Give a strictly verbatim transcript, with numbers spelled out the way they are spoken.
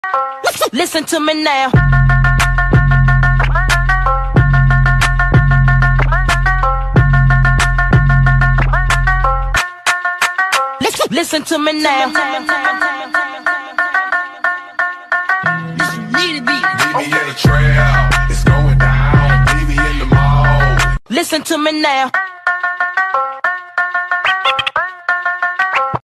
Listen to me now. Listen, listen to me now. Meet me in the trail, it's going down. Meet me in the mall. Listen to me now.